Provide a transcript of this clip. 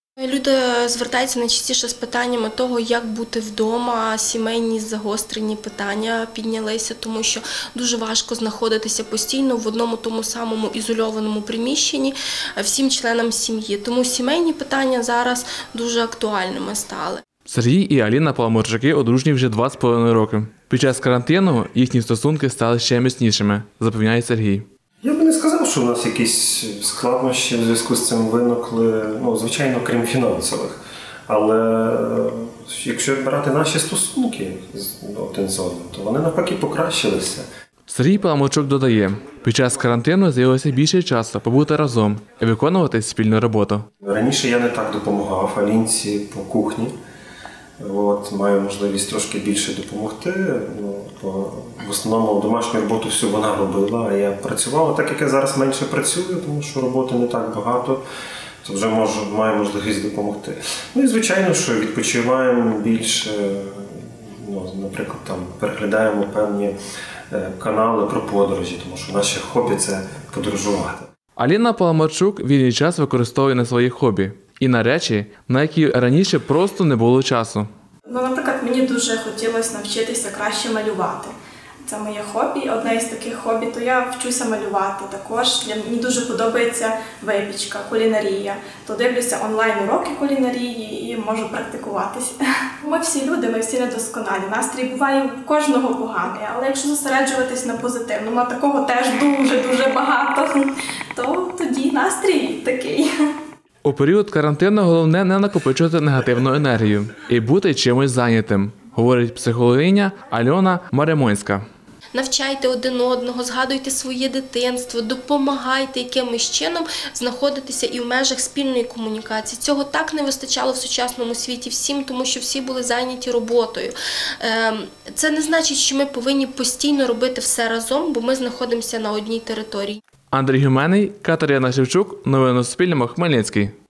Люди звертаються найчастіше з питаннями того, як бути вдома, сімейні загострені питання піднялися, тому що дуже важко знаходитися постійно в одному тому самому ізольованому приміщенні всім членам сім'ї. Тому сімейні питання зараз дуже актуальними стали. Сергій і Аліна Паламарчуки одружені вже 2,5 роки. Під час карантину їхні стосунки стали ще міцнішими, запевняє Сергій. Я би не сказав, що в нас якісь складнощі в зв'язку з цим виникли, звичайно, крім фінансових. Але якщо брати наші стосунки один з одним, то вони навпаки покращилися. Сергій Паламарчук додає, під час карантину з'явилося більше часу побути разом і виконувати спільну роботу. Раніше я не так допомагав Алінці по кухні. Маю можливість трошки більше допомогти. Бо в основному домашню роботу всю вона робила, а я працював. Так як я зараз менше працюю, тому що роботи не так багато, то вже маю можливість допомогти. І звичайно, що відпочиваємо більше, наприклад, переглядаємо певні канали про подорожі, тому що наше хобі – це подорожувати. Аліна Паламарчук вільний час використовує на свої хобі і на речі, на які раніше просто не було часу. Наприклад, мені дуже хотілося навчитися краще малювати. Це моє хобі. Одне із таких хобі, то я вчуся малювати. Також мені дуже подобається випічка, кулінарія. То дивлюся онлайн-уроки кулінарії і можу практикуватися. Ми всі люди, ми всі недосконалі. Настрій буває у кожного поганий, але якщо зосереджуватись на позитивному, а такого теж дуже-дуже багато, то тоді настрій такий. У період карантину головне не накопичувати негативну енергію і бути чимось зайнятим, говорить психологиня Альона Маремонська. Навчайте один одного, згадуйте своє дитинство, допомагайте якимось чином знаходитися і в межах спільної комунікації. Цього так не вистачало в сучасному світі всім, тому що всі були зайняті роботою. Це не значить, що ми повинні постійно робити все разом, бо ми знаходимося на одній території. Андрій Гюменний, Катерина Шевчук. Новини на Суспільному. Хмельницький.